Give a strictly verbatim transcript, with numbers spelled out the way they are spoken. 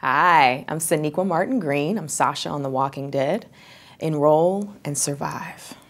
Hi, I'm Sonequa Martin Green. I'm Sasha on The Walking Dead. Enroll and survive.